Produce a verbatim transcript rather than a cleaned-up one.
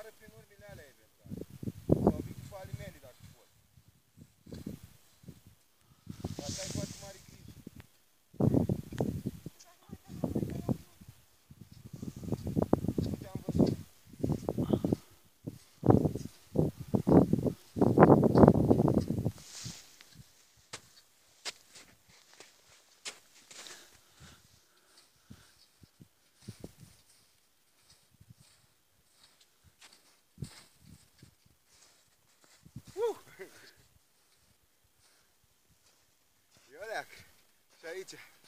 coboară prin urmile alea eventual. Sau vii cu falimenii dacă poți. Dar să ai foarte mare grijă. Nu te-am văzut. Iuleac, și aici.